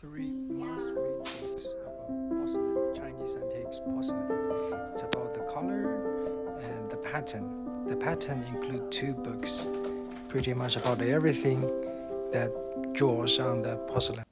three must-read books about porcelain, Chinese antiques porcelain. It's about the color and the pattern. The pattern include two books, pretty much about everything that draws on the porcelain.